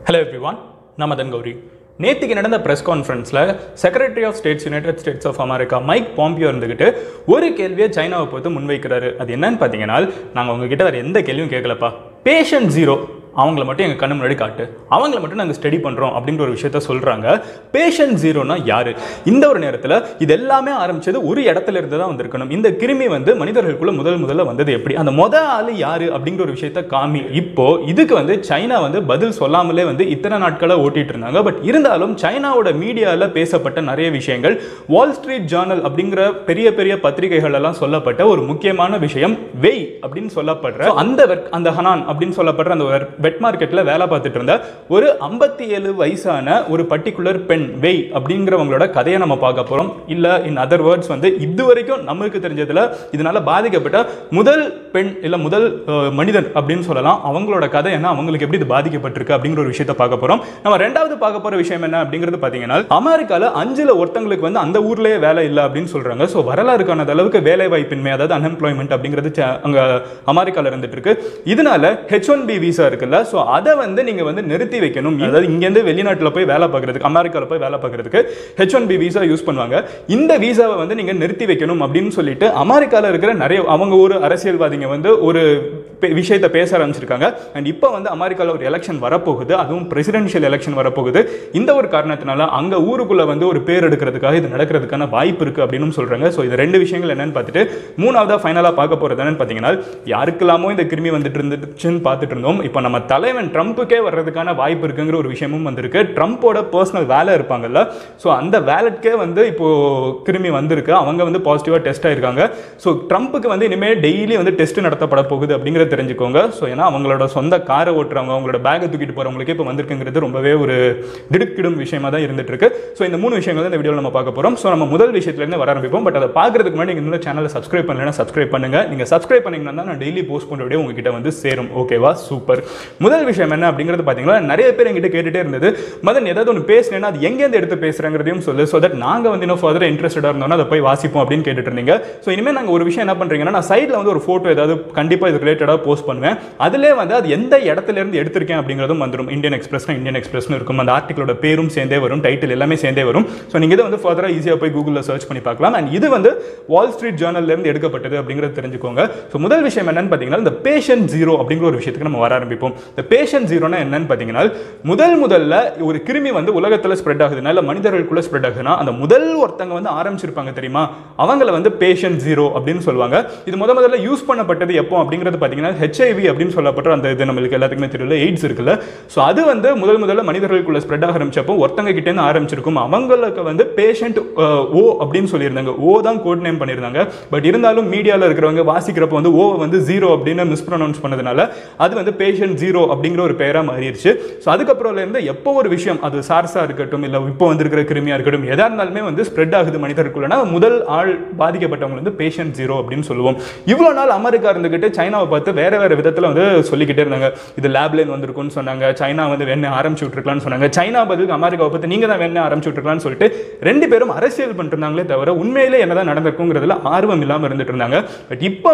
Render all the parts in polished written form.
Hello everyone, Namadan Gauri. நேத்திக்கு நடந்த press கான்ஃபரன்ஸில் secretary of states United States of America Mike Pompeo இருந்துக்கிட்டு ஒரு கேள்வியை சைனாவை பொறுத்து முன்வைக்கிறாரு. அது என்னன்னு பார்த்தீங்கன்னா, நாங்கள் உங்ககிட்ட வேறு எந்த கேள்வியும் கேட்கலப்பா, பேஷண்ட் ஜீரோ அவங்கள மட்டும் எங்கள் கண்ணு முன்னாடி காட்டு, அவங்கள மட்டும் நாங்கள் ஸ்டடி பண்ணுறோம் அப்படின்ற ஒரு விஷயத்த சொல்கிறாங்க. பேஷண்ட் ஜீரோனா யார்? இந்த ஒரு நேரத்தில் இது எல்லாமே ஆரம்பித்தது ஒரு இடத்துல இருந்து தான் வந்திருக்கணும். இந்த கிருமி மனிதர்களுக்குள்ள முதல்ல வந்தது எப்படி, அந்த ஆள் யார் அப்படிங்கிற ஒரு விஷயத்த காமி. இப்போ இதுக்கு சைனா பதில் சொல்லாமலே இத்தனை நாட்களை ஓட்டிட்டு இருந்தாங்க. பட் இருந்தாலும் சைனாவோட மீடியாவில் பேசப்பட்ட நிறைய விஷயங்கள், வால் ஸ்ட்ரீட் ஜர்னல் அப்படிங்கிற பெரிய பெரிய பத்திரிகைகள் எல்லாம் சொல்லப்பட்ட ஒரு முக்கியமான விஷயம் வெய் அப்படின்னு சொல்லப்படுற அந்த ஹனான் அப்படின்னு சொல்லப்படுற அந்த வெட் மார்க்கெட்ல வேலை பார்த்துட்டு இருந்த ஒரு 57 வயசான ஒரு பர்டிகுலர் பெண் வெய் அப்படிங்கிறவங்களோட கதையை நம்ம பார்க்க போறோம். இல்ல இன் அதர் வேர்ட்ஸ் இதுவரைக்கும் நமக்கு தெரிஞ்சதுல இதனால பாதிக்கப்பட்ட முதல் பெண் இல்ல முதல் மனிதன் அப்படின்னு சொல்லலாம். அவங்களோட கதை என்ன, அவங்களுக்கு எப்படி இது பாதிக்கப்பட்டிருக்கு அப்படிங்கிற ஒரு விஷயத்தை பார்க்க போறோம். நம்ம ரெண்டாவது பார்க்க போற விஷயம் என்ன அப்படிங்கிறது பாத்தீங்கன்னா, அமெரிக்கால 5ல் ஒருத்தங்களுக்கு அந்த ஊர்லயே வேலை இல்லை அப்படின்னு சொல்றாங்க. ஸோ வரலாறு காணாத அளவுக்கு வேலை வாய்ப்பின்மை, அதாவது அன்எம்ப்ளாய்மெண்ட் அப்படிங்கிறது அங்க அமெரிக்கால இருந்துட்டு இருக்கு. இதனால H1B விசா இருக்குல்ல, சோ அதை நீங்க நிறுத்தி வைக்கணும். அதாவது இங்க இருந்து வெளிநாட்டுல போய் வேலை பார்க்கறதுக்கு, அமெரிக்கால போய் வேலை பார்க்கறதுக்கு H1B விசா யூஸ் பண்ணுவாங்க. இந்த விசாவை நீங்க நிறுத்தி வைக்கணும் அப்படின்னு சொல்லிட்டு அமெரிக்கால இருக்கிற நிறைய அவங்க ஒரு அரசியல்வாதிங்க ஒரு விஷயத்தை பேச ஆரம்பிச்சிருக்காங்க. அண்ட் இப்போ அமெரிக்கால ஒரு எலெக்ஷன் வரப்போகுது, அதுவும் பிரசிடென்ஷியல் எலெக்ஷன் வரப்போகுது. இந்த ஒரு காரணத்தினால அங்க ஊருக்குள்ள ஒரு பேர் எடுக்கிறதுக்காக இது நடக்கிறதுக்கான வாய்ப்பு இருக்கு அப்படின்னு சொல்றாங்க. ஸோ இது ரெண்டு விஷயங்கள் என்னன்னு பார்த்துட்டு மூணாவதா ஃபைனலா பார்க்க போறது என்னன்னு பார்த்தீங்கன்னா, யாருக்கெல்லாமோ இந்த கிருமி இருந்துச்சுன்னு பார்த்துட்டு இருந்தோம். இப்போ நம்ம தலைவன் ட்ரம்ப்புக்கே வர்றதுக்கான வாய்ப்பு இருக்குங்கிற ஒரு விஷயமும் வந்திருக்கு. ட்ரம்ப்போட பர்சனல் வேலை இருப்பாங்கல்ல, ஸோ அந்த வேலட்கே இப்போ கிருமி வந்திருக்கு. அவங்க பாசிட்டிவா டெஸ்ட் ஆயிருக்காங்க. ஸோ ட்ரம்ப்புக்கு இனிமேல் டெய்லி டெஸ்ட் நடத்தப்பட போகுது அப்படிங்கிறத தெரிஞ்சுக்கோங்க. ஸோ ஏன்னா அவங்களோட சொந்த காரை ஓட்டுறவங்க, அவங்களோட பேக்கை தூக்கிட்டு போறவங்களுக்கே இப்போ வந்திருக்குங்கிறது ரொம்பவே ஒரு திடுக்கிடும் விஷயமா தான் இருந்துட்டு இருக்கு. ஸோ இந்த மூணு விஷயங்கள் தான் இந்த வீடியோவில் நம்ம பார்க்க போறோம். ஸோ நம்ம முதல் விஷயத்துல இருந்து வர ஆரம்பிப்போம். பட் அதை பார்க்கறதுக்கு முன்னாடி நீங்க இந்த சேனலை சப்ஸ்கிரைப் பண்ணலன்னா சப்ஸ்கிரைப் பண்ணுங்க. நீங்க சப்ஸ்கிரைப் பண்ணீங்கன்னா நான் டெய்லி போஸ்ட் பண்ற வீடியோ உங்ககிட்ட சேரும். ஓகேவா? சூப்பர். முதல் விஷயம் என்ன அப்படிங்கிறது பாத்தீங்கன்னா, நிறைய பேர் என்கிட்ட கேட்டுட்டே இருந்தது, மதன் ஏதாவது ஒன்று பேசுனேன்னா அது எங்கேருந்து எடுத்து பேசுறேங்கிறதையும் சொல்லு, ஸோ தட் நாங்க இன்னும் ஃபர்தர் இன்ட்ரெஸ்டடா இருந்தோம்னா அதை போய் வாசிப்போம் அப்படின்னு கேட்டுட்டு இருந்தீங்க. ஸோ இனிமேல் நாங்கள் ஒரு விஷயம் என்ன பண்றீங்கன்னா, நான் சைட்ல ஒரு போட்டோ ஏதாவது கண்டிப்பா இது ரிலேட்டடா போஸ்ட் பண்ணுவேன். அதிலே அது எந்த இடத்துல இருந்து எடுத்திருக்கேன் அப்படிங்கிறதும் வந்துடும். இந்தியன் எக்ஸ்பிரஸ் இருக்கும், அந்த ஆர்டிகளோட பேரும் சேர்ந்தே வரும், டைட்டில் எல்லாமே சேர்ந்தே வரும். ஸோ நீங்க இதை ஃபர்தரா ஈஸியா போய் கூகுள்ல சர்ச் பண்ணி பார்க்கலாம். அண்ட் இது வால் ஸ்ட்ரீட் ஜர்னல்ல இருந்து எடுக்கப்பட்டது அப்படிங்கிறது தெரிஞ்சுக்கோங்க. ஸோ முதல் விஷயம் என்னன்னு பாத்தீங்கன்னா, இந்த பேஷண்ட் ஜீரோ அப்படிங்கிற ஒரு விஷயத்துக்கு நம்ம வர ஆரம்பிப்போம். இந்த பேஷண்ட் ஜீரோனா என்னன்னு பாத்தீங்கன்னா, முதல்ல ஒரு கிருமி உலகத்துல ஸ்ப்ரெட் ஆகுதுன்னா, இல்ல மனிதர்களுக்குள்ள ஸ்ப்ரெட் ஆகுதுன்னா, அந்த முதல் ஒருத்தங்க ஆரம்பிச்சிருப்பாங்க தெரியுமா, அவங்கள பேஷண்ட் ஜீரோ அப்படின்னு சொல்லுவாங்க. இது முதல்ல யூஸ் பண்ணப்பட்டது எப்போ அப்படிங்கிறது பாத்தீங்கன்னா, HIV அப்படின்னு சொல்லப்பட்ட அந்த இது நம்மளுக்கு எல்லாத்துக்குமே தெரியல, எய்ட்ஸ் இருக்குல்ல. ஸோ அது முதல்ல மனிதர்களுக்குள்ள ஸ்ப்ரெட் ஆக ஆரம்பிச்சப்போ ஒருத்தங்க கிட்ட இருந்து ஆரம்பிச்சிருக்கும். அவங்களுக்கு பேஷண்ட் ஓ அப்படின்னு சொல்லியிருந்தாங்க. ஓ தான் கோட் நேம் பண்ணியிருந்தாங்க. பட் இருந்தாலும் மீடியாவில் இருக்கிறவங்க வாசிக்கிறப்போ ஓ ஜீரோ அப்படின்னு மிஸ்ப்ரொனவுன்ஸ் பண்ணதுனால அது பேஷண்ட் ஜீரோ அப்படிங்கிற ஒரு பெயரா மாறிடுச்சு. ஸோ அதுக்கப்புறம் இருந்து எப்போ ஒரு விஷயம், அது சார்ஸா இருக்கட்டும் இல்ல இப்போ வந்திருக்கிற கிருமியா இருக்கட்டும், எதா இருந்தாலுமே ஸ்ப்ரெட் ஆகுது மனிதர்களுக்குள்ளனா, முதல் ஆள் பாதிக்கப்பட்டவங்க பேஷண்ட் ஜீரோ அப்படின்னு சொல்லுவோம். இவ்வளவு நாள் அமெரிக்கா இருந்துகிட்டு சைனாவை பார்த்து வேற வேற விதத்துல சொல்லிக்கிட்டே இருந்தாங்க. இது லேப்ல வந்திருக்குன்னு சொன்னாங்க, சைனா வேணா ஆரம்பிச்சு விட்டுருக்கலாம்னு சொன்னாங்க. சைனா பதிலுக்கு அமெரிக்காவை பார்த்து நீங்க தான் வேணா ஆரம்பிச்சு விட்டுருக்கலாம்னு சொல்லிட்டு ரெண்டு பேரும் அரசியல் பண்ணிட்டு இருந்தாங்களே தவிர உண்மையிலே என்னதான் நடந்திருக்குங்கிறதுல ஆர்வம் இல்லாம இருந்துட்டு இருந்தாங்க. பட் இப்போ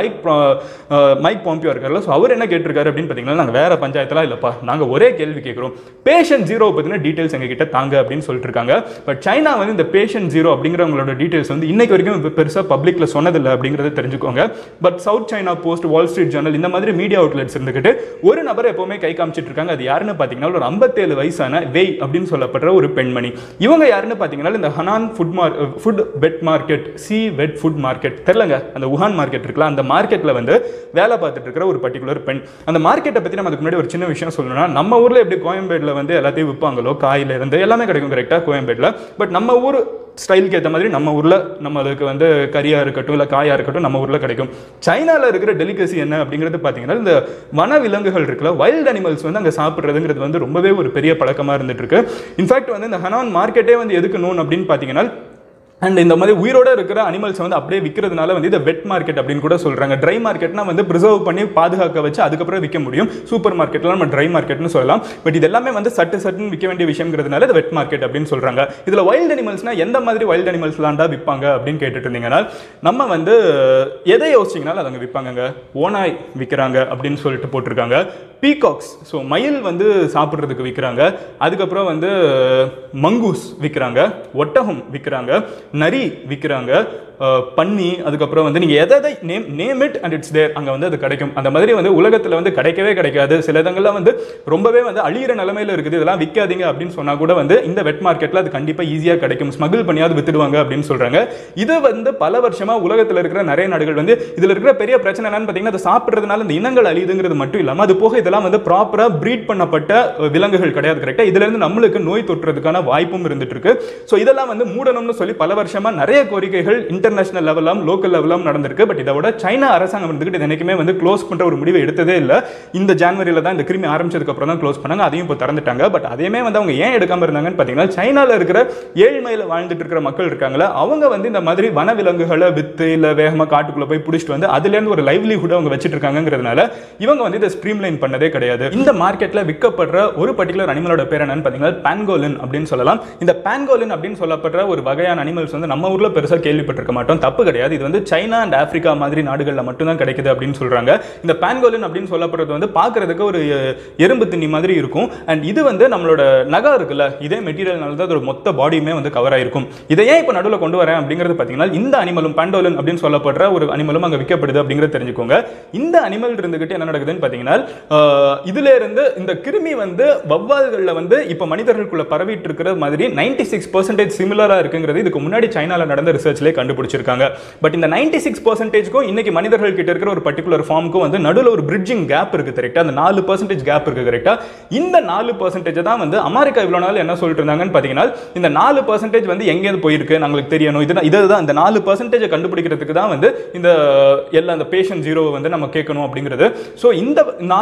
மைக் பாம்பியோ இருக்கார்ல, ஸோ அவர் என்ன கேட்டிருக்காரு அப்படின்னு பார்த்தீங்கன்னா, நாங்கள் வேற பஞ்சாயத்தெல்லாம் இல்லப்பா, நாங்கள் ஒரே கேள்வி கேட்குறோம், பேஷண்ட் ஜீரோ பற்றின டீட்டெயில்ஸ் எங்ககிட்ட தாங்க அப்படின்னு சொல்லிட்டு இருக்காங்க. பட் சைனா இந்த பேஷண்ட் ஜீரோ அப்படிங்கிறவங்களோட டீட்டெயில்ஸ் இன்னைக்கு வரைக்கும் பெருசாக பப்ளிக்ல சொன்னதில்லை அப்படிங்கிறத தெரிஞ்சுக்கோங்க. But South China Post, Wall Street Journal இந்த மாதிரி மீடியா அவுட்லெட்ஸ் இருந்துகிட்டு ஒரு நபரை எப்பவுமே கை காமிச்சிட்டு இருக்காங்க. அது யாருன்னு பார்த்தீங்கன்னா, ஒரு 57 வயசான வெய் அப்படின்னு சொல்லப்படுற ஒரு பெண்மணி. இவங்க யாருன்னு பார்த்தீங்கன்னா, இந்த Huanan food wet market, sea wet food market தெரியலங்க, அந்த உஹான் மார்க்கெட் இருக்குல்ல, அந்த மார்க்கெட்ல வேலை பார்த்துட்டு இருக்கிற ஒரு பர்டிகுலர் பெண். அந்த மார்க்கெட்டை பத்தி நம்ம அதுக்கு முன்னாடி ஒரு சின்ன விஷயம் சொல்லணும்னா, நம்ம ஊர்ல எப்படி கோயம்பேடுல எல்லாத்தையும் விற்பாங்களோ, காயில இருந்து எல்லாமே கிடைக்கும் கரெக்டா கோயம்பேடுல. பட் நம்ம ஊர் ஸ்டைலுக்கு ஏற்ற மாதிரி நம்ம ஊர்ல நம்ம அதுக்கு கறியா இருக்கட்டும் இல்ல காயா இருக்கட்டும் நம்ம ஊர்ல கிடைக்கும். சைனால இருக்கிற டெலிகசி என்ன அப்படிங்கிறது பாத்தீங்கன்னா, இந்த வன விலங்குகள் இருக்குல்ல, வைல்ட் அனிமல்ஸ் அங்க சாப்பிடுறதுங்கிறது ரொம்பவே ஒரு பெரிய பழக்கமா இருந்துட்டு இருக்கு. இன்ஃபேக்ட் இந்த ஹனான் மார்க்கெட்டே எதுக்கு நோன் அப்படின்னு பாத்தீங்கன்னா, அண்ட் இந்த மாதிரி உயிரோட இருக்கிற அனிமல்ஸ் அப்படியே விற்கிறதுனால இந்த வெட் மார்க்கெட் அப்படின்னு கூட சொல்றாங்க. ட்ரை மார்க்கெட்னா பிரிசர்வ் பண்ணி பாதுகாக்க வச்சு அதுக்கப்புறம் விற்க முடியும். சூப்பர் மார்க்கெட்ல நம்ம ட்ரை மார்க்கெட்னு சொல்லலாம். பட் இது எல்லாமே சட்டுன்னு விற்க வேண்டிய விஷயம்ங்கிறதுனால இது வெட் மார்க்கெட் அப்படின்னு சொல்றாங்க. இதுல வைல்ட் அனிமல்ஸ்னா எந்த மாதிரி வைல்ட் அனிமல்ஸ்லாண்டா விற்பாங்க அப்படின்னு கேட்டுட்டு இருந்தீங்கன்னா, நம்ம எதை யோசிச்சிங்கனாலும் அதை விற்பாங்க. ஓனாய் விற்கிறாங்க அப்படின்னு சொல்லிட்டு போட்டிருக்காங்க. பீகாக்ஸ், ஸோ மயில் வந்து சாப்பிட்றதுக்கு விற்கிறாங்க. அதுக்கப்புறம் வந்து மங்கூஸ் விற்கிறாங்க, ஒட்டகம் விற்கிறாங்க, நரி விற்கிறாங்க, பன்னி, அதுக்கப்புறம் வந்து நீங்கள் எதை name it and it's there, அங்கே வந்து அது கிடைக்கும். அந்த மாதிரி வந்து உலகத்தில் வந்து கிடைக்கவே கிடைக்காது. சில இடங்கள்லாம் வந்து ரொம்பவே வந்து அழியிற நிலைமையில் இருக்குது, இதெல்லாம் விற்காதீங்க அப்படின்னு சொன்னால் கூட வந்து இந்த வெட் மார்க்கெட்டில் அது கண்டிப்பாக ஈஸியாக கிடைக்கும், ஸ்மகிள் பண்ணியாவது வித்துடுவாங்க அப்படின்னு சொல்கிறாங்க. இது வந்து பல வருஷமாக உலகத்தில் இருக்கிற நிறைய நாடுகள் வந்து இதில் இருக்கிற பெரிய பிரச்சனை என்னன்னு பார்த்தீங்கன்னா, அதை சாப்பிட்றதுனால இந்த இனங்கள் அழியுதுங்கிறது மட்டும் இல்லாமல் அது போக இதெல்லாம் வந்து ப்ராப்பராக ப்ரீட் பண்ணப்பட்ட விலங்குகள் கிடையாது. கரெக்டாக இதுல இருந்து நம்மளுக்கு நோய் தொற்றுறதுக்கான வாய்ப்பும் இருந்துட்டு இருக்கு. ஸோ இதெல்லாம் வந்து மூடணும்னு சொல்லி பல வருஷமாக நிறைய கோரிக்கைகள் இன்டர்நேஷனல் லெவலாம் லோக்கல் லெவலாம் நடந்திருக்கு. பட் இதை விட சைனா அரசாங்கம் வந்துட்டு என்னைக்குமே வந்து க்ளோஸ் பண்ற ஒரு முடிவை எடுத்ததே இல்லை. இந்த ஜனவரியில தான் இந்த கிருமி ஆரம்பிச்சதுக்கு அப்புறம் தான் க்ளோஸ் பண்ணாங்க. அதையும் இப்போ திறந்துட்டாங்க. பட் அதையுமே வந்து அவங்க ஏன் எடுக்காம இருந்தாங்கன்னு பார்த்தீங்கன்னா, சைனால இருக்கிற ஏழ்மையில வாழ்ந்துட்டு இருக்கிற மக்கள் இருக்காங்களா, அவங்க வந்து இந்த மாதிரி வனவிலங்குகளை வித்து இல்ல வேகமா காட்டுக்குள்ள போய் பிடிச்சிட்டு வந்து அதுல இருந்து ஒரு லைவ்லிஹுட் அவங்க வச்சிட்டு இருக்காங்கிறதுனால இவங்க வந்து இதை ஸ்ட்ரீம்லைன் பண்ணதே கிடையாது. இந்த மார்க்கெட்ல விற்கப்படுற ஒரு பர்டிகுலர் அனிமலோட பேர் என்னன்னு பார்த்தீங்கன்னா பாங்கோலின் அப்படின்னு சொல்லலாம். இந்த பாங்கோலின் அப்படின்னு சொல்லப்படுற ஒரு வகையான அனிமல்ஸ் வந்து நம்ம ஊர்ல பெருசா கேள்விப்பட்டிருக்க மாட்டோம். தப்பு கிடையாது. இது வந்து சைனா அண்ட் ஆப்பிரிக்கா மாதிரி நாடுகளில் மட்டும்தான் கிடைக்குது அப்படின்னு சொல்றாங்க. இந்த பாங்கோலின் அப்படின்னு சொல்லப்படுறது வந்து பார்க்கறதுக்கு ஒரு எறும்பு திண்ணி மாதிரி இருக்கும். அண்ட் இது வந்து நம்மளோட நகம் இருக்குல்ல, இதே மெட்டீரியல்னால தான் அதோட மொத்த பாடியுமே வந்து கவர் ஆயிருக்கும். இதை ஏன் இப்போ நடுவில் கொண்டு வரேன் அப்படிங்கிறது பார்த்தீங்கன்னா, இந்த அனிமலும் பாண்டோலின் அப்படின்னு சொல்லப்படுற ஒரு அனிமலும் அங்கே விற்கப்படுது அப்படிங்கிறத தெரிஞ்சுக்கோங்க. இந்த அனிமல் இருந்துகிட்டு என்ன நடக்குதுன்னு பார்த்தீங்கன்னா, இதுல இருந்து இந்த கிருமி வந்து வவ்வால்களில் வந்து இப்போ மனிதர்களுக்குள்ள பரவிட்டு இருக்கிற மாதிரி 96% சிமிலரா இருக்குங்கிறது இதுக்கு முன்னாடி சைனால நடந்த ரிசர்ச்லேயே கண்டுபிடிச்சிருக்காங்க. பட் இந்த 96%க்கும் இன்னைக்கு மனிதர்கள் கிட்ட இருக்கிற ஒரு பர்டிகுலர் ஃபார்முக்கும் வந்து நடுவில் ஒரு பிரிட்ஜிங் கேப் இருக்கு. கரெக்டா அந்த 4% கேப் இருக்கு. கரெக்டா இந்த 4% தான் வந்து அமெரிக்கா இவ்வளவு நாள் என்ன சொல்லிட்டு இருந்தாங்கன்னு பாத்தீங்கன்னா, இந்த 4% வந்து எங்கேருந்து போயிருக்கு நம்மளுக்கு தெரியணும். இதுதான் இந்த 4% கண்டுபிடிக்கிறதுக்கு தான் வந்து இந்த எல்லா அந்த பேஷண்ட் ஜீரோ வந்து நம்ம கேட்கணும் அப்படிங்கிறது. ஸோ இந்த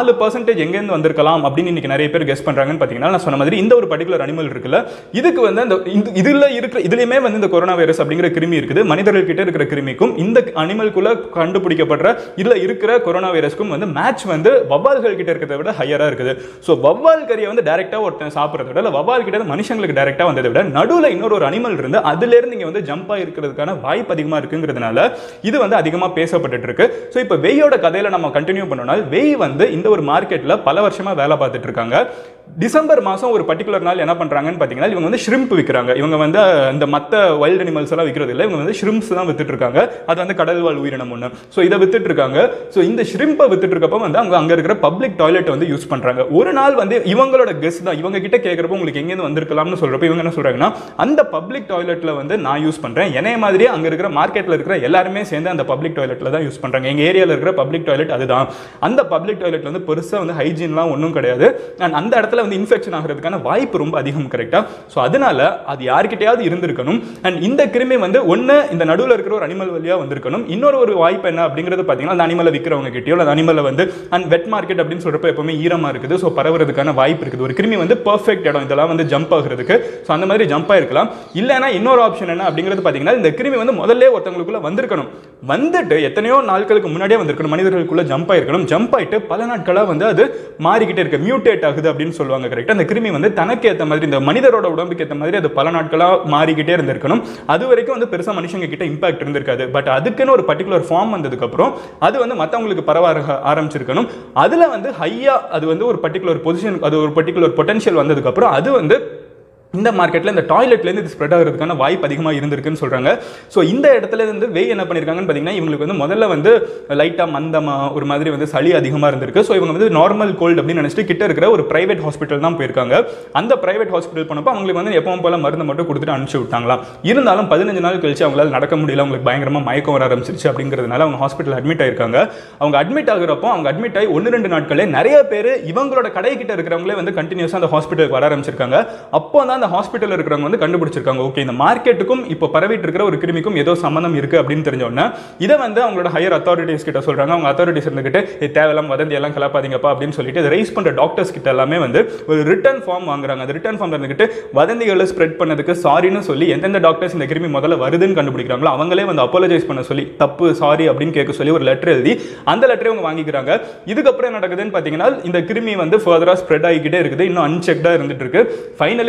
4% எங்கேருந்து வந்திருக்கலாம் அப்படின்னு இன்னைக்கு நிறைய பேர் கெஸ் பண்றாங்கன்னு பாத்தீங்கன்னா, நான் சொன்ன மாதிரி இந்த ஒரு பர்டிகுலர் அனிமல் இருக்குல்ல, இதுக்கு வந்து அந்த இதுல இருக்கிற இதுலயுமே வந்து இந்த கொரோனா வைரஸ் அப்படிங்கிற கிருமி இருக்குது. மனிதர்கள் கிட்ட இருக்கிற கிருமிக்கும் இந்த அனிமல்குள்ள கண்டுபிடிக்கப்படுற இதுல இருக்கிற கொரோனா வைரஸ்க்கும் வந்து மேட்ச் வந்து வவ்வால்கள் கிட்ட இருக்கிறத விட ஹையரா இருக்குது. ஸோ வவ்வால் கறியை வந்து டைரக்டா ஒருத்தன் சாப்பிட்றத விட இல்லை வவ்வால் கிட்ட மனுஷங்களுக்கு டைரக்டா வந்ததை விட நடுவில் இன்னொரு அனிமல் இருந்து அதுல இருந்து இங்க வந்து ஜம்ப் ஆயிருக்கிறதுக்கான வாய்ப்பு அதிகமா இருக்குங்கிறதுனால இது வந்து அதிகமா பேசப்பட்டு இருக்கு. ஸோ இப்போ வெய்யோட கதையில நம்ம கண்டினியூ பண்ணோம்னா, வெய் வந்து இந்த ஒரு மார்க்கெட்ல பல வருஷமா வேலை பார்த்துட்டு இருக்காங்க. டிசம்பர் மாசம் ஒரு பர்டிகுலர் நாள் என்ன பண்றாங்கன்னு பாத்தீங்கன்னா, இவங்க வந்து ஷ்ரிம்ப் விற்கிறாங்க. இவங்க வந்து இந்த மத்த வைல்ட் அனிமல்ஸ் எல்லாம் விற்கிறது இல்லை, இவங்க வந்து ஷ்ரிம்ப்ஸ் தான் வித்துட்டு இருக்காங்க. அது வந்து கடல் வாழ் உயிரினம் ஒன்று. ஸோ இதை வித்துட்டு இருக்காங்க. ஸோ இந்த ஷ்ரிம்பை வித்துட்டு இருக்கப்போ வந்து அங்க இருக்கிற பப்ளிக் டாய்லெட் வந்து யூஸ் பண்றாங்க. ஒரு நாள் வந்து இவங்களோட கெஸ்ட் தான் இவங்க கிட்ட கேட்கறப்போ உங்களுக்கு எங்கேருந்து வந்திருக்கலாம்னு சொல்றப்ப இவங்க என்ன சொல்றாங்கன்னா, அந்த பப்ளிக் டாய்லெட்ல வந்து நான் யூஸ் பண்றேன், என்னைய மாதிரியே அங்க இருக்கிற மார்க்கெட்ல இருக்கிற எல்லாருமே சேர்ந்து அந்த பப்ளிக் டாய்லெட்ல தான் யூஸ் பண்றாங்க. எங்க ஏரியாவில் இருக்கிற பப்ளிக் டாய்லெட் அதுதான். அந்த பப்ளிக் டாய்லெட்ல வந்து பெருசா வந்து ஹைஜீன்லாம் ஒன்றும் கிடையாது. அந்த இடத்துல வந்து இன்ஃபெக்ஷன் ஆகிறதுக்கான வாய்ப்பு ரொம்ப அதிகம். கரெக்டா? ஸோ அதனால அது யார்கிட்டயாவது இருந்திருக்கணும். அண்ட் இந்த கிருமி வந்து ஒன்று இந்த நடுவில் இருக்கிற ஒரு அனிமல் வழியா வந்திருக்கணும். இன்னொரு ஒரு வாய்ப்பு என்ன அப்படிங்கிறது பார்த்தீங்கன்னா, அந்த அனிமலை விற்கிறவங்க கிட்டயோ அந்த அனிமலை வந்து அண்ட் வெட் மார்க்கெட் அப்படின்னு சொல்றப்ப எப்பவுமே ஈரமா இருக்குது. ஸோ பரவுறதுக்கான வாய்ப்பு இருக்குது. ஒரு கிருமி வந்து பெர்ஃபெக்ட் இடம் இதெல்லாம் வந்து ஜம்ப் ஆகிறதுக்கு. ஸோ அந்த மாதிரி ஜம்ப் ஆயிருக்கலாம். இல்லைன்னா இன்னொரு ஆப்ஷன் என்ன அப்படிங்கிறது பார்த்தீங்கன்னா, இந்த கிருமி வந்து முதல்ல ஒருத்தவங்களுக்குள்ள வந்திருக்கணும். வந்துட்டு எத்தனையோ நாட்களுக்கு முன்னாடியே வந்திருக்கணும். மனிதர்களுக்குள்ள ஜம்ப் ஆயிருக்கணும். ஜம்ப் ஆயிட்டு பல நாட்களாக வந்து அது மாறிக்கிட்டே இருக்கு, மியூட்டேட் ஆகுது அப்படின்னு சொல்லுவாங்க. கரெக்டாக அந்த கிருமி வந்து தனக்கு ஏற்ற மாதிரி இந்த மனிதரோட உடம்புக்கு ஏற்ற மாதிரி அது பல நாட்களாக மாறிக்கிட்டே இருந்திருக்கணும். அது வரைக்கும் வந்து பெருசாக மனுஷங்க கிட்ட இம்பாக்ட் இருந்திருக்காது. பட் அதுக்குன்னு ஒரு பர்டிகுலர் ஃபார்ம் வந்ததுக்கு அப்புறம் அது வந்து மற்றவங்களுக்கு பரவ ஆரம்பிச்சிருக்கணும். அதுல வந்து ஹையா அது வந்து ஒரு பர்டிகுலர் பொசிஷன், அது ஒரு பர்டிகுலர் பொட்டன்ஷியல் வந்ததுக்கு அப்புறம் அது வந்து இந்த மார்க்கெட்டில் இந்த டாய்லெட்லேருந்து இது ஸ்ப்ரெட் ஆகிறதுக்கான வாய்ப்பு அதிகமாக இருந்திருக்குன்னு சொல்கிறாங்க. ஸோ இந்த இடத்துல இருந்து வெய் என்ன பண்ணியிருக்காங்கன்னு பார்த்தீங்கன்னா, இவங்களுக்கு வந்து முதல்ல வந்து லைட்டாக மந்தமாக ஒரு மாதிரி வந்து சளி அதிகமாக இருந்திருக்கு. ஸோ இவங்க வந்து நார்மல் கோல்டு அப்படின்னு நினச்சிட்டு கிட்ட இருக்கிற ஒரு பிரைவேட் ஹாஸ்பிட்டல் தான் போயிருக்காங்க. அந்த பிரைவேட் ஹாஸ்பிட்டல் போனப்போ அவங்களுக்கு வந்து எப்பவும் போல மருந்து மட்டும் கொடுத்துட்டு அனுப்பிச்சு விட்டாங்களாம். இருந்தாலும் 15 நாள் கழிச்சு அவங்களால நடக்க முடியல, அவங்களுக்கு பயங்கரமாக மயக்கம் வர ஆரம்பிச்சிருச்சு. அப்படிங்கிறதுனால அவங்க ஹாஸ்பிட்டல் அட்மிட் ஆயிருக்காங்க. அவங்க அட்மிட் ஆகுறப்போ அவங்க அட்மிட் ஆகி 1-2 நாட்களே நிறைய பேர் இவங்களோட கடை கிட்ட இருக்கிறவங்களே வந்து கண்டினியூஸாக அந்த ஹாஸ்பிட்டலுக்கு வர ஆரம்பிச்சிருக்காங்க. அப்போ தான் அந்த ஹாஸ்பிட்டல் இருக்கிறவங்க வந்து கண்டுபிடிச்சிருக்காங்க, ஓகே இந்த மார்க்கெட்டுக்கும் இப்போ பரவிட்டு இருக்கிற ஒரு கிருமிக்கும் ஏதோ சம்பந்தம் இருக்கு அப்படின்னு தெரிஞ்ச உடனே இதை வந்து அவங்களோட ஹையர் அத்தாரிட்டிஸ் கிட்ட சொல்றாங்க. அவங்க அத்தாரிட்டிஸ் இருந்துகிட்டு தேவையில்லாம் வதந்தி எல்லாம் கலப்பாதீங்கப்பா அப்படின்னு சொல்லிட்டு இதை ரைஸ் பண்ற டாக்டர்ஸ் கிட்ட எல்லாமே வந்து ஒரு ரிட்டர்ன் ஃபார்ம் வாங்குறாங்க. அந்த ரிட்டர்ன் ஃபார்ம் இருந்துகிட்டு வதந்திகளை ஸ்ப்ரெட் பண்ணதுக்கு சாரின்னு சொல்லி எந்தெந்த டாக்டர்ஸ் இந்த கிருமி முதல்ல வருதுன்னு கண்டுபிடிக்கிறாங்களோ அவங்களே வந்து அப்பாலஜைஸ் பண்ண சொல்லி தப்பு சாரி அப்படின்னு கேட்க சொல்லி ஒரு லெட்டர் எழுதி அந்த லெட்டரை அவங்க வாங்கிக்கிறாங்க. இதுக்கப்புறம் என்ன நடக்குதுன்னு பார்த்தீங்கன்னா, இந்த கிருமி வந்து ஃபர்தரா ஸ்ப்ரெட் ஆகிக்கிட்டே இருக்குது. இன்னும் அன்செக்டா இருந்துட்டு இருக்கு. ஃபைனலி இந்த கிருமி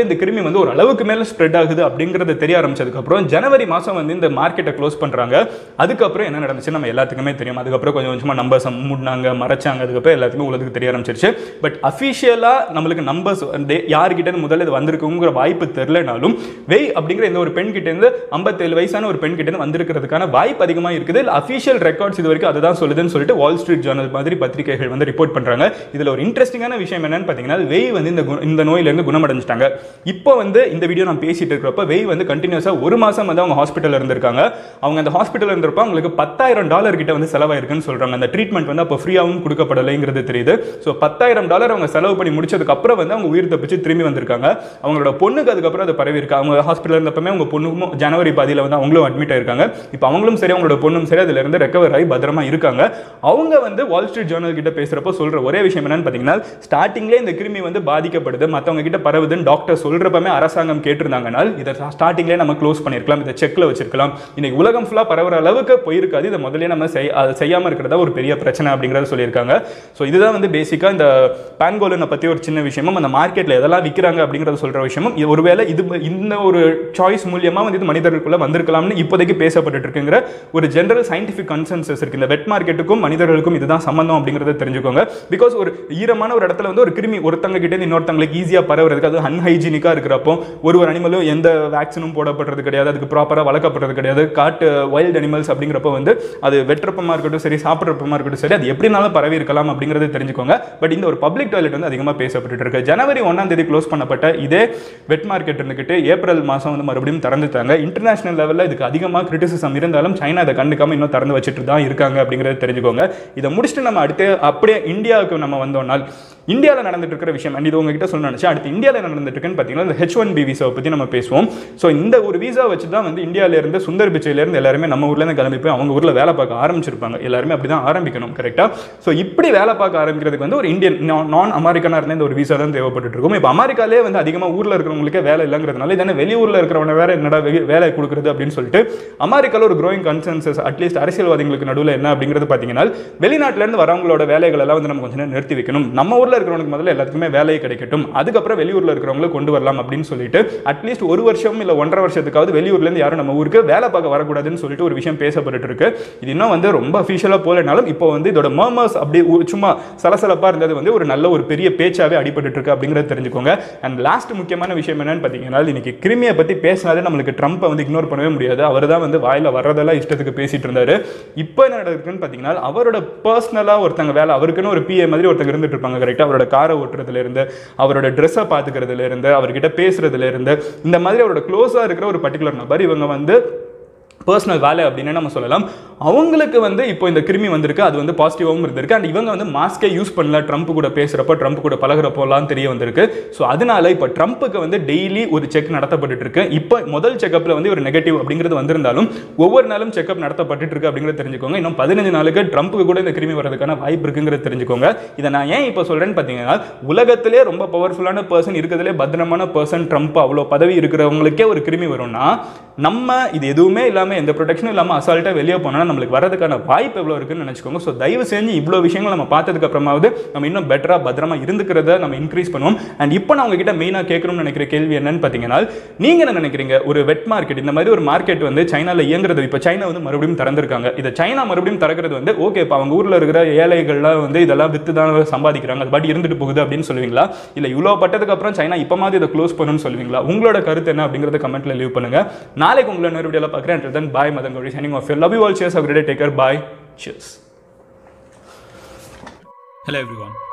கிருமி வந்து ஒரு அளவுக்கு மேலே ஸ்ப்ரெட் ஆகுது அப்படிங்கிறது தெரிய ஆரம்பிச்சதுக்கப்புறம் ஜனவரி மாதம் வந்து இந்த மார்க்கெட்டை க்ளோஸ் பண்ணுறாங்க. அதுக்கப்புறம் என்ன நடந்துச்சு நம்ம எல்லாத்துக்குமே தெரியும். அதுக்கப்புறம் கொஞ்சம் கொஞ்சமாக நம்பர்ஸ் மூடினாங்க, மறைச்சாங்க. அதுக்கப்புறம் எல்லாத்துக்குமே உலகத்துக்கு தெரிய ஆரம்பிச்சிருச்சு. பட் அஃபிஷியலாக நம்மளுக்கு நம்பர்ஸ் யார்கிட்ட முதல்ல இது வந்திருக்குங்கிற வாய்ப்பு தெரியலனாலும் வெய் அப்படிங்கிற இந்த ஒரு பெண் கிட்ட இருந்து 57 வயசான ஒரு பெண் கிட்ட இருந்து வந்திருக்கிறதுக்கான வாய்ப்பு அதிகமாக இருக்குது. அஃபிஷியல் ரெக்கார்ட்ஸ் இது வரைக்கும் அதுதான் சொல்லுதுன்னு சொல்லிட்டு வால் ஸ்ட்ரீட் ஜர்னல் மாதிரி பத்திரிகைகள் வந்து ரிப்போர்ட் பண்றாங்க. இதுல ஒரு இன்ட்ரெஸ்டிங்கான விஷயம் என்னன்னு பாத்தீங்கன்னா, வெய் வந்து இந்த நோயிலிருந்து குணமடைஞ்சிட்டாங்க. இப்போ வந்து இந்த வீடியோ நான் பேசிட்டு இருக்கிறப்ப வெய் வந்து கண்டினியூஸா ஒரு மாசம் வந்து அவங்க ஹாஸ்பிட்டல் இருந்திருக்காங்க. அவங்க அந்த ஹாஸ்பிட்டல் இருந்திருப்ப அவங்களுக்கு $10,000 கிட்ட வந்து செலவாயிருக்குன்னு சொல்றாங்க. அந்த ட்ரீட்மெண்ட் வந்து அப்போ ஃப்ரீயாகவும் கொடுக்கப்படலைங்கிறது தெரியுது. ஸோ $10,000 அவங்க செலவு பண்ணி முடிச்சதுக்கு அப்புறம் வந்து அவங்க உயிர் தப்பிச்சு திரும்பி வந்திருக்காங்க. அவங்களோட பொண்ணுக்கு அதுக்கப்புறம் அது பரவி இருக்கு. அவங்க ஹாஸ்பிட்டல் இருந்தப்பமே அவங்க பொண்ணுக்கும் ஜனவரி பாதியில் வந்து அவங்களும் அட்மிட் ஆயிருக்காங்க. இப்போ அவங்களும் சரி அவங்களோட பொண்ணும் சரி அதுல இருந்து ரெக்கவர் ஆகி பத்திரமா இருக்காங்க. அவங்க வந்து வால் ஸ்ட்ரீட் ஜர்னல் கிட்ட பேசுறப்போ சொல்ற ஒரே விஷயம் என்னன்னு பாத்தீங்கன்னா, ஸ்டார்டிங்லேயே இந்த கிருமி வந்து பாதிக்கப்படுது, மற்றவங்க கிட்ட பரவுதுன்னு டாக்டர் சொல்றப்பமே அரசாங்கம் கேட்டிருந்தாங்கன்னா இதை ஸ்டார்டிங்லேயே நம்ம க்ளோஸ் பண்ணிருக்கலாம், இதை செக்ல வச்சிருக்கலாம். இன்னைக்கு உலகம் ஃபுல்லா பரவுற அளவுக்கு போயிருக்காது. இதை முதல்ல நம்ம செய்யாம இருக்கிறதா ஒரு பெரிய பிரச்சனை அப்படிங்கறத சொல்லியிருக்காங்க. ஸோ இதுதான் வந்து பேசிக்கா இந்த பான்கோலினை பத்தி ஒரு சின்ன விஷயமும் அந்த மார்க்கெட்ல எதெல்லாம் விற்கிறாங்க அப்படிங்கறத சொல்ற விஷயமும். ஒருவேளை இது இந்த ஒரு சாய்ஸ் மூலியமா வந்து இது மனிதர்களுக்குள்ள வந்திருக்கலாம்னு இப்போதைக்கு பேசப்பட்டு இருக்குங்கிற ஒரு ஜெனரல் சயின்டிபிக் கன்சென்சஸ் இருக்கு. இந்த வெட் மார்க்கெட்டுக்கும் மனிதர்களுக்கும் இதுதான் சம்பந்தம் அப்படிங்கறத தெரிஞ்சுக்கோங்க. பிகாஸ் ஒரு ஈரமான ஒரு இடத்துல வந்து ஒரு கிருமி ஒருத்தங்க கிட்ட இருந்து இன்னொருத்தங்களுக்கு ஈஸியா பரவுறதுக்கு, அது அன்ஹைஜீனிக்கா இருக்கிறப்போ ஒரு அனிமலும் எந்த வேக்சினும் போடப்படுறது கிடையாது, அதுக்கு ப்ராப்பரா வளர்க்கப்படுறது கிடையாது. காட்டு வைல்ட் அனிமல்ஸ் அப்படிங்கிறப்ப வந்து அது வெட்டுறப்பமா இருக்கட்டும் சரி, சாப்பிட்றப்பமா இருக்கட்டும் சரி, அது எப்படினாலும் பரவி இருக்கலாம் அப்படிங்கறது தெரிஞ்சுக்கோங்க. பட் இந்த ஒரு பப்ளிக் டாய்லெட் வந்து அதிகமாக பேசப்பட்டு இருக்கு. ஜனவரி 1ஆம் தேதி க்ளோஸ் பண்ணப்பட்ட இதே வெட் மார்க்கெட் இருந்துகிட்டு ஏப்ரல் மாதம் வந்து மறுபடியும் திறந்துட்டாங்க. இன்டர்நேஷனல் லெவலில் இதுக்கு அதிகமாக கிரிட்டிசிசம் இருந்தாலும் சைனா அதை கண்டுக்காம இன்னும் திறந்து வச்சுட்டு தான் இருக்காங்க அப்படிங்கிறத தெரிஞ்சுக்கோங்க. இதை முடிச்சுட்டு நம்ம அடுத்து அப்படியே இந்தியாவுக்கு நம்ம வந்தோம்னால், இந்தியாவில் நடந்துட்டு இருக்கிற விஷயம் இது உங்ககிட்ட சொல்ல நினைச்சேன். அடுத்து இந்தியாவில் நடந்துட்டு இருக்குன்னு பார்த்தீங்கன்னா இந்த H1B விசாவை பற்றி நம்ம பேசுவோம். ஸோ இந்த ஒரு விசா வச்சு தான் வந்து இந்தியாவிலேருந்து சுந்தர் பிச்சையிலேருந்து எல்லாருமே நம்ம ஊர்லேருந்து கிளம்பி போய் அவங்க ஊரில் வேலை பார்க்க ஆரம்பிச்சிருப்பாங்க. எல்லாருமே அப்படி தான் ஆரம்பிக்கணும், கரெக்டாக? ஸோ இப்படி வேலை பார்க்க ஆரம்பிக்கிறதுக்கு வந்து ஒரு இந்தியன் நான் அமெரிக்கனாக இருந்த இந்த ஒரு விசா தான் தேவைப்பட்டு இருக்கும். இப்போ அமெரிக்காலே வந்து அதிகமாக ஊரில் இருக்கிறவங்களுக்கே வேலை இல்லைங்கிறதுனால இதே வெளியூரில் இருக்கிறவன வேற என்னடா வேலை கொடுக்குறது அப்படின்னு சொல்லிட்டு அமெரிக்காவில் ஒரு க்ரோயிங் கன்சென்சஸ் அட்லீஸ்ட் அரசியல்வாதிகளுக்கு நடுவில் என்ன அப்படிங்கிறது பார்த்தீங்கன்னா, வெளிநாட்டிலேருந்து வரவங்களோட வேலைகள் எல்லாம் வந்து நம்ம கொஞ்சம் நேரம் நிறுத்தி வைக்கணும். நம்ம ஊரில் இருக்கிறவங்களுக்கு முதல்ல எல்லாத்துக்குமே வேலையை கிடைக்கட்டும், அதுக்கப்புறம் வெளியூரில் இருக்கிறவங்களை கொண்டு வரலாம் அப்படின்னு சொல்லிட்டு அட்லீஸ்ட் ஒரு வருஷம் இல்லை 1.5 வருஷத்துக்காவது வெளியூர்லேருந்து யாரும் நம்ம ஊருக்கு வேலை பார்க்க வரக்கூடாதுன்னு சொல்லிட்டு ஒரு விஷயம் பேசப்பட்டு இருக்கு. இது இன்னும் வந்து ரொம்ப அஃபிஷியலாக போலனாலும் இப்போ வந்து இதோட மர்மர்ஸ் அப்படி சும்மா சலசலப்பாக இருந்தது வந்து ஒரு நல்ல ஒரு பெரிய பேச்சாவே அடிபட்டு இருக்கு அப்படிங்கிறத தெரிஞ்சுக்கோங்க. அண்ட் லாஸ்ட் முக்கியமான விஷயம் என்னன்னு பார்த்தீங்கன்னா, இன்னைக்கு கிருமியை பற்றி பேசினாலே நம்மளுக்கு ட்ரம்ப்பை வந்து இக்னோர் பண்ணவே முடியாது. அவர் தான் வந்து வாயில வர்றதெல்லாம் இஷ்டத்துக்கு பேசிட்டு இருந்தாரு. இப்போ என்ன நடக்குதுன்னு பார்த்தீங்கன்னா, அவரோட பர்சனலாக ஒருத்தங்க வேலை, அவருக்குன்னு ஒரு PA மாதிரி ஒருத்தங்க இருந்துட்டு இருப்பாங்க, கரெக்டாக? அவரோட காரை ஓட்டுறதுல இருந்து, அவரோட ட்ரெஸ்ஸை பார்த்துக்கிறதுல இருந்து, அவர்கிட்ட பேசுறதுல இருந்து, இந்த மாதிரி அவரோட க்ளோஸாக இருக்கிற ஒரு பர்டிகுலர் நபர் இவங்க வந்து பர்சனல் வேலை அப்படின்னு நம்ம சொல்லலாம். அவங்களுக்கு வந்து இப்போ இந்த கிருமி வந்திருக்கு, அது வந்து பாசிட்டிவாகவும் இருந்திருக்கு. அண்ட் இவங்க வந்து மாஸ்கே யூஸ் பண்ணல ட்ரம்ப் கூட பேசுகிறப்போ, ட்ரம்ப் கூட பழகிறப்போலாம் தெரிய வந்திருக்கு. ஸோ அதனால இப்போ ட்ரம்ப்புக்கு வந்து டெய்லி ஒரு செக் நடத்தப்பட்டு இருக்கு. இப்போ முதல் செக்கப்பில் வந்து ஒரு நெகட்டிவ் அப்படிங்கிறது வந்திருந்தாலும் ஒவ்வொரு நாளும் செக்அப் நடத்தப்பட்டு இருக்கு அப்படிங்கிறத தெரிஞ்சுக்கோங்க. இன்னும் 15 நாளுக்கு ட்ரம்ப்புக்கு கூட இந்த கிருமி வரதுக்கான வாய்ப்பு இருக்குங்கிறத தெரிஞ்சுக்கோங்க. இதை நான் ஏன் இப்போ சொல்றேன்னு பார்த்தீங்கன்னா, உலகத்திலே ரொம்ப பவர்ஃபுல்லான பர்சன், இருக்கிறதுலே பத்திரமான பர்சன் ட்ரம்ப், அவ்வளோ பதவி இருக்கிறவங்களுக்கே ஒரு கிருமி வரும்னா, நம்ம இது எதுவுமே இல்லாமல் எந்த ப்ரொடெக்ஷனும் இல்லாமல் அசால்ட்டாக வெளியே போனால் நம்மளுக்கு வரதுக்கான வாய்ப்பு எவ்வளோ இருக்குன்னு நினச்சிக்கோங்க. ஸோ தயவு செஞ்சு இவ்வளோ விஷயங்கள் நம்ம பார்த்ததுக்கு அப்புறமாவது நம்ம இன்னும் பெட்டராக பத்திரமா இருந்துக்கிறத நம்ம இன்க்ரீஸ் பண்ணுவோம். அண்ட் இப்போ நான் உங்ககிட்ட மெயினாக கேட்கணும்னு நினைக்கிற கேள்வி என்னன்னு பார்த்தீங்கன்னா, நீங்கள் என்ன நினைக்கிறீங்க? ஒரு வெட் மார்க்கெட், இந்த மாதிரி ஒரு மார்க்கெட் வந்து சைனாவில் இயங்குறது, இப்போ சைனா வந்து மறுபடியும் திறந்திருக்காங்க. இதை சைனா மறுபடியும் திறக்கிறது வந்து ஓகே, இப்போ அவங்க ஊரில் இருக்கிற ஏழைகள்லாம் வந்து இதெல்லாம் வித்து தான் சம்பாதிக்கிறாங்க, அது பாட்டி இருந்துட்டு போகுது அப்படின்னு சொல்லுவீங்களா? இல்லை இவ்வளோ பட்டதுக்கு அப்புறம் சைனா இப்போ மாதிரி இதை க்ளோஸ் பண்ணணும்னு சொல்லுவீங்களா? உங்களோட கருத்து என்ன அப்படிங்கிறத கமெண்ட்ல லீவ் பண்ணுங்க. நாளைக்கு உங்களை இன்னொரு வீடியோவில் பார்க்குறேன். Until then, bye. Madan Gauri signing off. Love you all. Cheers. Have a great day. Take care. Bye. Cheers. Hello everyone.